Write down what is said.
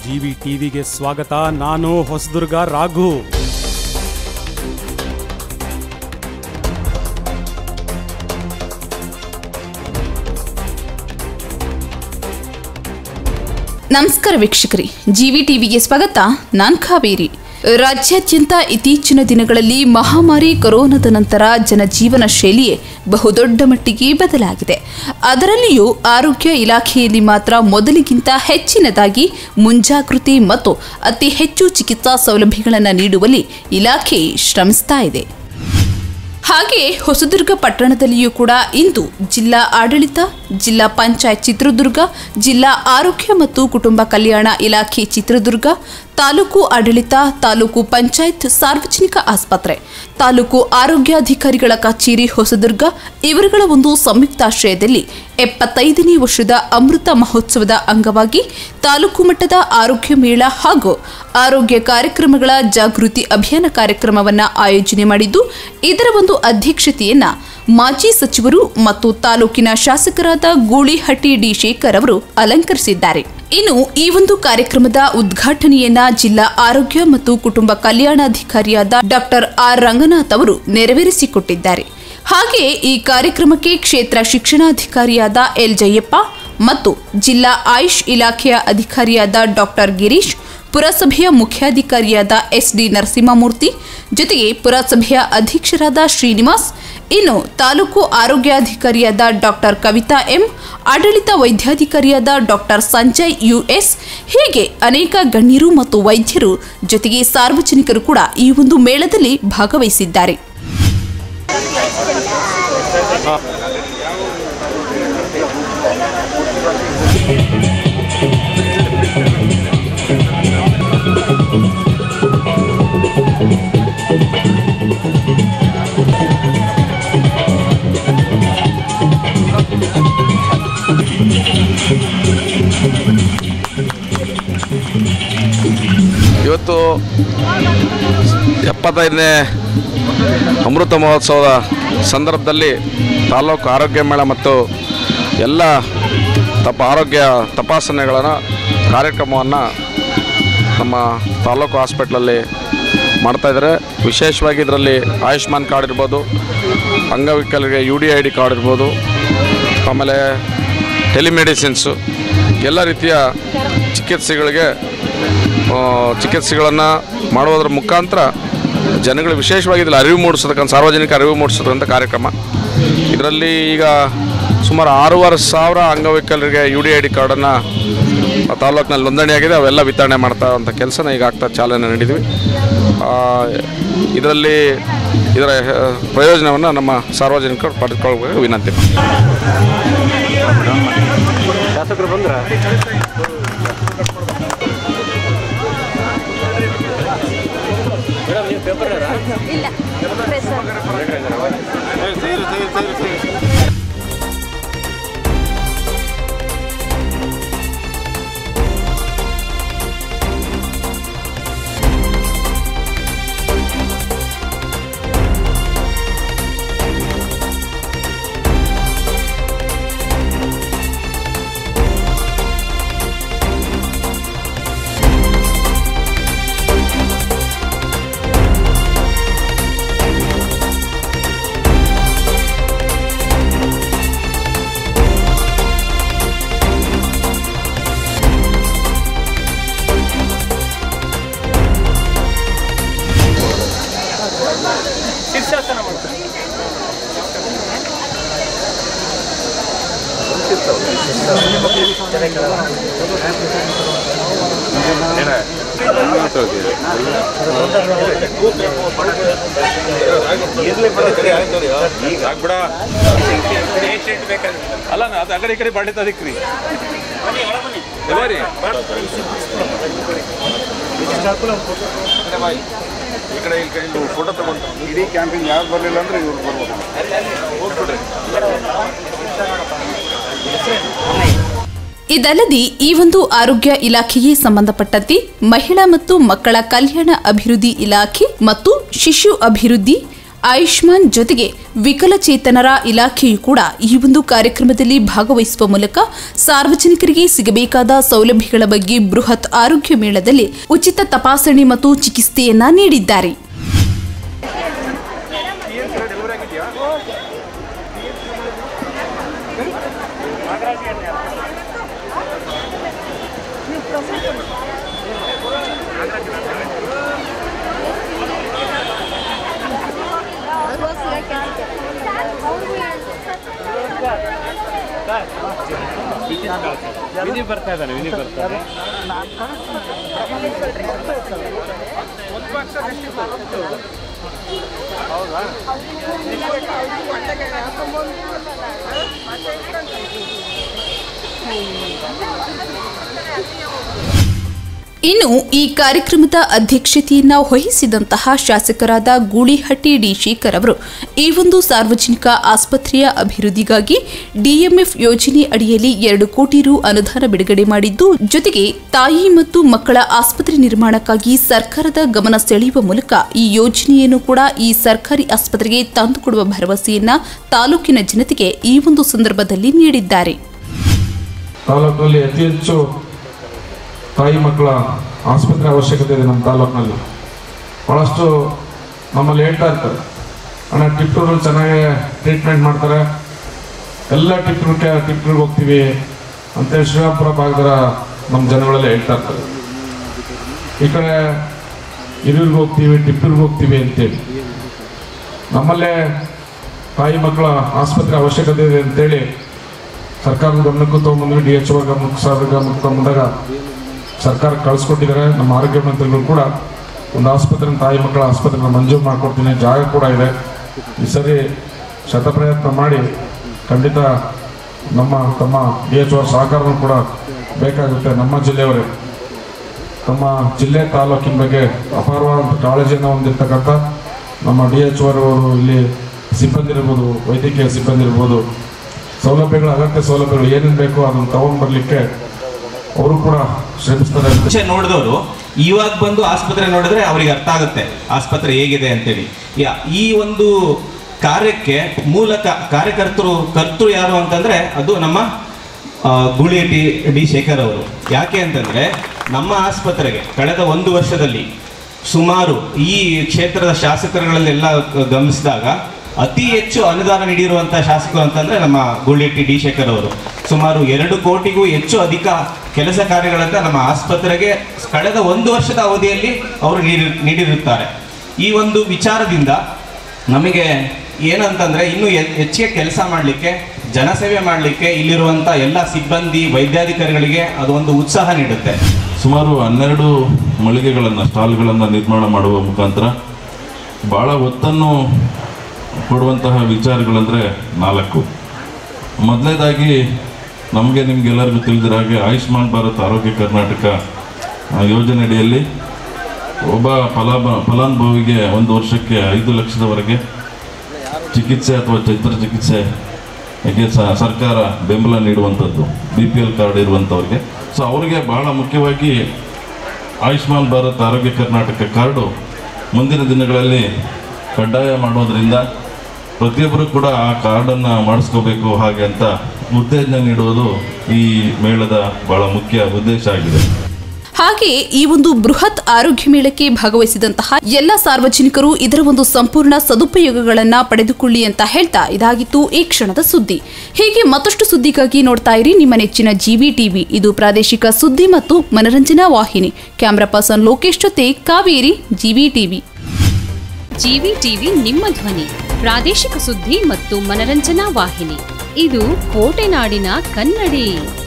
GV ಟಿವಿಗೆ ಸ್ವಾಗತ. ನಾನು ಹೊಸದುರ್ಗ ರಾಘು. ನಮಸ್ಕಾರ ವೀಕ್ಷಕರೇ, ಜಿವಿ ಟಿವಿಗೆ ಸ್ವಾಗತ. ನಾನು ಕಾವೇರಿ. ರಾಜ್ಯಾದ್ಯಂತ ಇತ್ತೀಚಿನ ದಿನಗಳಲ್ಲಿ ಮಹಾಮಾರಿ ಕೊರೋನಾದ ನಂತರ ಜನಜೀವನ ಶೈಲಿಯೇ ಬಹುದೊಡ್ಡ ಮಟ್ಟಿಗೆ ಬದಲಾಗಿದೆ. ಅದರಲ್ಲಿಯೂ ಆರೋಗ್ಯ ಇಲಾಖೆಯಲ್ಲಿ ಮಾತ್ರ ಮೊದಲಿಗಿಂತ ಹೆಚ್ಚಿನದಾಗಿ ಮುಂಜಾಗೃತಿ ಮತ್ತು ಅತಿ ಹೆಚ್ಚು ಚಿಕಿತ್ಸಾ ಸೌಲಭ್ಯಗಳನ್ನು ನೀಡುವಲ್ಲಿ ಇಲಾಖೆ ಶ್ರಮಿಸ್ತಾ ಇದೆ. ಹಾಗೆ ಹೊಸದುರ್ಗ ಪಟ್ಟಣದಲ್ಲಿಯೂ ಕೂಡ ಇಂದು ಜಿಲ್ಲಾ ಆಡಳಿತ, ಜಿಲ್ಲಾ ಪಂಚಾಯತ್ ಚಿತ್ರದುರ್ಗ, ಜಿಲ್ಲಾ ಆರೋಗ್ಯ ಮತ್ತು ಕುಟುಂಬ ಕಲ್ಯಾಣ ಇಲಾಖೆ ಚಿತ್ರದುರ್ಗ, ತಾಲೂಕು ಆಡಳಿತ, ತಾಲೂಕು ಪಂಚಾಯತ್ ಸಾರ್ವಜನಿಕ ಆಸ್ಪತ್ರೆ, ತಾಲೂಕು ಆರೋಗ್ಯಾಧಿಕಾರಿಗಳ ಕಚೇರಿ ಹೊಸದುರ್ಗ ಇವರುಗಳ ಒಂದು ಸಂಯುಕ್ತಾಶ್ರಯದಲ್ಲಿ 75ನೇ ವರ್ಷದ ಅಮೃತ ಮಹೋತ್ಸವದ ಅಂಗವಾಗಿ ತಾಲೂಕು ಮಟ್ಟದ ಆರೋಗ್ಯ ಮೇಳ ಹಾಗೂ ಆರೋಗ್ಯ ಕಾರ್ಯಕ್ರಮಗಳ ಜಾಗೃತಿ ಅಭಿಯಾನ ಕಾರ್ಯಕ್ರಮವನ್ನು ಆಯೋಜನೆ ಮಾಡಿದ್ದು, ಇದರ ಒಂದು ಅಧ್ಯಕ್ಷತೆಯನ್ನ ಮಾಜಿ ಸಚಿವರು ಮತ್ತು ತಾಲೂಕಿನ ಶಾಸಕರಾದ ಗೂಳಿಹಟ್ಟಿ ಡಿ ಶೇಖರ್ ಅವರು ಅಲಂಕರಿಸಿದ್ದಾರೆ. ಇನ್ನು ಈ ಒಂದು ಕಾರ್ಯಕ್ರಮದ ಉದ್ಘಾಟನೆಯನ್ನ ಜಿಲ್ಲಾ ಆರೋಗ್ಯ ಮತ್ತು ಕುಟುಂಬ ಕಲ್ಯಾಣಾಧಿಕಾರಿಯಾದ ಡಾಕ್ಟರ್ ಆರ್ ರಂಗನಾಥ್ ಅವರು ನೆರವೇರಿಸಿಕೊಟ್ಟಿದ್ದಾರೆ. ಹಾಗೆ ಈ ಕಾರ್ಯಕ್ರಮಕ್ಕೆ ಕ್ಷೇತ್ರ ಶಿಕ್ಷಣಾಧಿಕಾರಿಯಾದ ಎಲ್ ಜಯಪ್ಪ ಮತ್ತು ಜಿಲ್ಲಾ ಆಯುಷ್ ಇಲಾಖೆಯ ಅಧಿಕಾರಿಯಾದ ಡಾಕ್ಟರ್ ಗಿರೀಶ್, ಪುರಸಭೆಯ ಮುಖ್ಯಾಧಿಕಾರಿಯಾದ ಎಸ್ಡಿ ನರಸಿಂಹಮೂರ್ತಿ, ಜೊತೆಗೆ ಪುರಸಭೆಯ ಅಧ್ಯಕ್ಷರಾದ ಶ್ರೀನಿವಾಸ್, ಇನ್ನು ತಾಲೂಕು ಆರೋಗ್ಯಾಧಿಕಾರಿಯಾದ ಡಾಕ್ಟರ್ ಕವಿತಾ ಎಂ, ಆಡಳಿತ ವೈದ್ಯಾಧಿಕಾರಿಯಾದ ಡಾಕ್ಟರ್ ಸಂಜಯ್ ಯುಎಸ್, ಹೀಗೆ ಅನೇಕ ಗಣ್ಯರು ಮತ್ತು ವೈದ್ಯರು ಜೊತೆಗೆ ಸಾರ್ವಜನಿಕರು ಕೂಡ ಈ ಒಂದು ಮೇಳದಲ್ಲಿ ಭಾಗವಹಿಸಿದ್ದಾರೆ. ಇವತ್ತು 75ನೇ ಅಮೃತ ಮಹೋತ್ಸವದ ಸಂದರ್ಭದಲ್ಲಿ ತಾಲೂಕು ಆರೋಗ್ಯ ಮೇಳ ಮತ್ತು ಎಲ್ಲ ಆರೋಗ್ಯ ತಪಾಸಣೆಗಳನ್ನು ಕಾರ್ಯಕ್ರಮವನ್ನು ನಮ್ಮ ತಾಲೂಕು ಹಾಸ್ಪಿಟ್ಲಲ್ಲಿ ಮಾಡ್ತಾಯಿದ್ದಾರೆ. ವಿಶೇಷವಾಗಿ ಇದರಲ್ಲಿ ಆಯುಷ್ಮಾನ್ ಕಾರ್ಡ್ ಇರ್ಬೋದು, ಅಂಗವಿಕಲರಿಗೆ UDID ಕಾರ್ಡ್ ಇರ್ಬೋದು, ಆಮೇಲೆ ಟೆಲಿಮೆಡಿಸಿನ್ಸು, ಎಲ್ಲ ರೀತಿಯ ಚಿಕಿತ್ಸೆಗಳನ್ನು ಮಾಡುವುದರ ಮುಖಾಂತರ ಜನಗಳು ವಿಶೇಷವಾಗಿ ಇದರಲ್ಲಿ ಅರಿವು ಮೂಡಿಸೋದಕ್ಕಂತ ಸಾರ್ವಜನಿಕ ಅರಿವು ಮೂಡಿಸೋದಂಥ ಕಾರ್ಯಕ್ರಮ. ಇದರಲ್ಲಿ ಈಗ ಸುಮಾರು 6,500 ಅಂಗವಿಕಲರಿಗೆ UDID ಕಾರ್ಡನ್ನು ತಾಲೂಕಿನಲ್ಲಿ ನೋಂದಣಿಯಾಗಿದೆ. ಅವೆಲ್ಲ ವಿತರಣೆ ಮಾಡ್ತಾ ಇರುವಂಥ ಕೆಲಸನ ಈಗ ಚಾಲನೆ ನೀಡಿದ್ವಿ. ಇದರಲ್ಲಿ ಇದರ ಪ್ರಯೋಜನವನ್ನು ನಮ್ಮ ಸಾರ್ವಜನಿಕರು ಪಡೆದುಕೊಳ್ಳಬೇಕು ವಿನಂತಿ. ಶಾಸಕರು ಬಂದ್ರೆ ಇಲ್ಲ ಅಲ್ಲ ಅದು ಆ ಕಡೆ ಈ ಕಡೆ ಬಾಡಿತ ಅದಕ್ಕೆ ರೀ ಈ ಕಡೆ ಇಲ್ಲಿ ಫೋಟೋ ತಗೊಂಡು ಇಡೀ ಕ್ಯಾಂಪಿಂಗ್ ಯಾರು ಬರಲಿಲ್ಲ ಅಂದರೆ ಇವ್ರು ಬರ್ಬೋದು. ಹೋಗ್ಬಿಡ್ರಿ. ಇದಲ್ಲದೆ ಈ ಒಂದು ಆರೋಗ್ಯ ಇಲಾಖೆಗೆ ಸಂಬಂಧಪಟ್ಟಂತೆ ಮಹಿಳಾ ಮತ್ತು ಮಕ್ಕಳ ಕಲ್ಯಾಣ ಅಭಿವೃದ್ಧಿ ಇಲಾಖೆ ಮತ್ತು ಶಿಶು ಅಭಿವೃದ್ಧಿ ಆಯುಷ್ಮಾನ್ ಜೊತೆಗೆ ವಿಕಲಚೇತನರ ಇಲಾಖೆಯು ಕೂಡ ಈ ಒಂದು ಕಾರ್ಯಕ್ರಮದಲ್ಲಿ ಭಾಗವಹಿಸುವ ಮೂಲಕ ಸಾರ್ವಜನಿಕರಿಗೆ ಸಿಗಬೇಕಾದ ಸೌಲಭ್ಯಗಳ ಬಗ್ಗೆ ಬೃಹತ್ ಆರೋಗ್ಯ ಮೇಳದಲ್ಲಿ ಉಚಿತ ತಪಾಸಣೆ ಮತ್ತು ಚಿಕಿತ್ಸೆಯನ್ನ ನೀಡಿದ್ದಾರೆ. ವಿನಿ ಬರ್ತಾ ಇದ್ದಾರೆ. ಇನ್ನು ಈ ಕಾರ್ಯಕ್ರಮದ ಅಧ್ಯಕ್ಷತೆಯನ್ನ ವಹಿಸಿದಂತಹ ಶಾಸಕರಾದ ಗೂಳಿಹಟ್ಟಿ ಡಿ ಶೇಖರ್ ಅವರು ಈ ಒಂದು ಸಾರ್ವಜನಿಕ ಆಸ್ಪತ್ರೆಯ ಅಭಿವೃದ್ಧಿಗಾಗಿ ಡಿಎಂಎಫ್ ಯೋಜನೆ ಅಡಿಯಲ್ಲಿ 2 ಕೋಟಿ ರು ಅನುದಾನ ಬಿಡುಗಡೆ ಮಾಡಿದ್ದು, ಜೊತೆಗೆ ತಾಯಿ ಮತ್ತು ಮಕ್ಕಳ ಆಸ್ಪತ್ರೆ ನಿರ್ಮಾಣಕ್ಕಾಗಿ ಸರ್ಕಾರದ ಗಮನ ಸೆಳೆಯುವ ಮೂಲಕ ಈ ಯೋಜನೆಯನ್ನು ಕೂಡ ಈ ಸರ್ಕಾರಿ ಆಸ್ಪತ್ರೆಗೆ ತಂದುಕೊಡುವ ಭರವಸೆಯನ್ನ ತಾಲೂಕಿನ ಜನತೆಗೆ ಈ ಒಂದು ಸಂದರ್ಭದಲ್ಲಿ ನೀಡಿದ್ದಾರೆ. ತಾಲೂಕಿನಲ್ಲಿ ಅತಿ ಹೆಚ್ಚು ತಾಯಿ ಮಕ್ಕಳ ಆಸ್ಪತ್ರೆ ಅವಶ್ಯಕತೆ ಇದೆ. ನಮ್ಮ ತಾಲೂಕಿನಲ್ಲಿ ಭಾಳಷ್ಟು ನಮ್ಮಲ್ಲಿ ಹೇಳ್ತಾ ಇರ್ತಾರೆ, ಅಣ್ಣ ಟಿಪ್ಪೂರಲ್ಲಿ ಚೆನ್ನಾಗಿ ಟ್ರೀಟ್ಮೆಂಟ್ ಮಾಡ್ತಾರೆ, ಎಲ್ಲ ಟಿಪ್ಪೂರಿಗೆ ಹೋಗ್ತೀವಿ ಅಂತೇಳಿ ಶ್ರೀರಾಮಪುರ ಭಾಗದ ನಮ್ಮ ಜನಗಳೆಲ್ಲ ಹೇಳ್ತಾ ಇರ್ತಾರೆ. ಈ ಕಡೆ ಹಿರಿಯೂರಿಗೆ ಹೋಗ್ತೀವಿ, ಟಿಪ್ಪೂರಿಗೆ ಹೋಗ್ತೀವಿ ಅಂತೇಳಿ. ನಮ್ಮಲ್ಲೇ ತಾಯಿ ಮಕ್ಕಳ ಆಸ್ಪತ್ರೆ ಅವಶ್ಯಕತೆ ಇದೆ ಅಂತೇಳಿ ಸರ್ಕಾರದ ಗಮನಕ್ಕೂ ತೊಗೊಂಬಂದ್ವಿ, DHO ಗಮನಕ್ಕೆ ತಗೊಂಬಂದಾಗ ಸರ್ಕಾರ ಕಳಿಸ್ಕೊಟ್ಟಿದ್ದಾರೆ. ನಮ್ಮ ಆರೋಗ್ಯ ಮಂತ್ರಿಗಳು ಕೂಡ ಒಂದು ಆಸ್ಪತ್ರೆ, ತಾಯಿ ಮಕ್ಕಳ ಆಸ್ಪತ್ರೆನ ಮಂಜೂರು ಮಾಡಿಕೊಡ್ತೀನಿ, ಜಾಗ ಕೂಡ ಇದೆ. ಈ ಸರಿ ಶತಪ್ರಯತ್ನ ಮಾಡಿ ಖಂಡಿತ ತಮ್ಮ DHO ಸಹಕಾರನೂ ಕೂಡ ಬೇಕಾಗುತ್ತೆ. ನಮ್ಮ ಜಿಲ್ಲೆಯವರೇ ನಮ್ಮ ಜಿಲ್ಲೆ ತಾಲೂಕಿನ ಬಗ್ಗೆ ಅಪಾರವಾದ ಕಾಳಜಿಯನ್ನು ಹೊಂದಿರತಕ್ಕಂಥ ನಮ್ಮ DHO ಅವರು ಇಲ್ಲಿ ಸಿಬ್ಬಂದಿ ಇರ್ಬೋದು, ವೈದ್ಯಕೀಯ ಸಿಬ್ಬಂದಿ ಇರ್ಬೋದು, ಸೌಲಭ್ಯಗಳು ಅಗತ್ಯ ಸೌಲಭ್ಯಗಳು ಏನೇನು ಬೇಕೋ ಅದನ್ನು ತಗೊಂಡ್ಬರ್ಲಿಕ್ಕೆ ಅವರು ಕೂಡ ಶ್ರಮಿಸ್ತಾರೆ. ನೋಡಿದವರು ಇವಾಗ ಬಂದು ಆಸ್ಪತ್ರೆ ನೋಡಿದ್ರೆ ಅವರಿಗೆ ಅರ್ಥ ಆಗುತ್ತೆ ಆಸ್ಪತ್ರೆ ಹೇಗಿದೆ ಅಂತೇಳಿ. ಈ ಒಂದು ಕಾರ್ಯಕ್ಕೆ ಮೂಲ ಕರ್ತೃ ಯಾರು ಅಂತಂದ್ರೆ ಅದು ನಮ್ಮ ಗೂಳಿಹಟ್ಟಿ ಡಿ ಶೇಖರ್ ಅವರು. ಯಾಕೆ ಅಂತಂದ್ರೆ ನಮ್ಮ ಆಸ್ಪತ್ರೆಗೆ ಕಳೆದ 1 ವರ್ಷದಲ್ಲಿ ಸುಮಾರು ಈ ಕ್ಷೇತ್ರದ ಶಾಸಕರುಗಳನ್ನೆಲ್ಲ ಗಮನಿಸಿದಾಗ ಅತಿ ಹೆಚ್ಚು ಅನುದಾನ ನೀಡಿರುವಂತಹ ಶಾಸಕರು ಅಂತಂದ್ರೆ ನಮ್ಮ ಗೂಳಿಹಟ್ಟಿ ಡಿ ಶೇಖರ್ ಅವರು. ಸುಮಾರು 2 ಕೋಟಿಗೂ ಹೆಚ್ಚು ಅಧಿಕ ಕೆಲಸ ಕಾರ್ಯಗಳನ್ನ ನಮ್ಮ ಆಸ್ಪತ್ರೆಗೆ ಕಳೆದ 1 ವರ್ಷದ ಅವಧಿಯಲ್ಲಿ ಅವರು ನೀಡಿರುತ್ತಾರೆ. ಈ ಒಂದು ವಿಚಾರದಿಂದ ನಮಗೆ ಏನಂತಂದ್ರೆ ಇನ್ನೂ ಹೆಚ್ಚಿಗೆ ಕೆಲಸ ಮಾಡಲಿಕ್ಕೆ, ಜನಸೇವೆ ಮಾಡಲಿಕ್ಕೆ ಇಲ್ಲಿರುವಂಥ ಎಲ್ಲ ಸಿಬ್ಬಂದಿ ವೈದ್ಯಾಧಿಕಾರಿಗಳಿಗೆ ಅದು ಒಂದು ಉತ್ಸಾಹ ನೀಡುತ್ತೆ. ಸುಮಾರು 12 ಮಳಿಗೆಗಳನ್ನು, ಸ್ಟಾಲ್ಗಳನ್ನು ನಿರ್ಮಾಣ ಮಾಡುವ ಮುಖಾಂತರ ಭಾಳ ಒತ್ತನ್ನು ಕೊಡುವಂತಹ ವಿಚಾರಗಳಂದರೆ 4. ಮೊದಲನೇದಾಗಿ ನಮಗೆ ನಿಮಗೆಲ್ಲರಿಗೂ ತಿಳಿದಿರೋ ಹಾಗೆ ಆಯುಷ್ಮಾನ್ ಭಾರತ್ ಆರೋಗ್ಯ ಕರ್ನಾಟಕ ಯೋಜನೆಯಡಿಯಲ್ಲಿ ಒಬ್ಬ ಫಲಾನುಭವಿಗೆ 1 ವರ್ಷಕ್ಕೆ 5 ಲಕ್ಷದವರೆಗೆ ಚಿಕಿತ್ಸೆ ಅಥವಾ ಚಿಕಿತ್ಸೆಗೆ ಸರ್ಕಾರ ಬೆಂಬಲ ನೀಡುವಂಥದ್ದು, BPL ಕಾರ್ಡ್ ಇರುವಂಥವ್ರಿಗೆ. ಸೊ ಅವರಿಗೆ ಭಾಳ ಮುಖ್ಯವಾಗಿ ಆಯುಷ್ಮಾನ್ ಭಾರತ್ ಆರೋಗ್ಯ ಕರ್ನಾಟಕ ಕಾರ್ಡು ಮುಂದಿನ ದಿನಗಳಲ್ಲಿ ಕಡ್ಡಾಯ ಮಾಡೋದ್ರಿಂದ ಪ್ರತಿಯೊಬ್ಬರು ಕೂಡ ಆ ಕಾರ್ಡನ್ನು ಮಾಡಿಸ್ಕೋಬೇಕು ಹಾಗೆ ಅಂತ ಉತ್ತೇಜನ ನೀಡುವುದು ಈ ಮೇಳದ ಬಹಳ ಮುಖ್ಯ ಉದ್ದೇಶ ಆಗಿದೆ. ಹಾಗೆಯೇ ಈ ಒಂದು ಬೃಹತ್ ಆರೋಗ್ಯ ಮೇಳಕ್ಕೆ ಭಾಗವಹಿಸಿದಂತಹ ಎಲ್ಲ ಸಾರ್ವಜನಿಕರು ಇದರ ಒಂದು ಸಂಪೂರ್ಣ ಸದುಪಯೋಗಗಳನ್ನ ಪಡೆದುಕೊಳ್ಳಿ ಅಂತ ಹೇಳ್ತಾ ಇದಾಗಿತ್ತು ಈ ಕ್ಷಣದ ಸುದ್ದಿ. ಹೀಗೆ ಮತ್ತಷ್ಟು ಸುದ್ದಿಗಾಗಿ ನೋಡ್ತಾ ಇರಿ ನಿಮ್ಮ ನೆಚ್ಚಿನ GV TV. ಇದು ಪ್ರಾದೇಶಿಕ ಸುದ್ದಿ ಮತ್ತು ಮನರಂಜನಾ ವಾಹಿನಿ. ಕ್ಯಾಮರಾ ಪರ್ಸನ್ ಲೋಕೇಶ್ ಜೊತೆ Kaveri, GV TV. GV TV ನಿಮ್ಮ ಧ್ವನಿ, ಪ್ರಾದೇಶಿಕ ಸುದ್ದಿ ಮತ್ತು ಮನರಂಜನಾ ವಾಹಿನಿ. ಇದು ಕೋಟೆನಾಡಿನ ಕನ್ನಡಿ.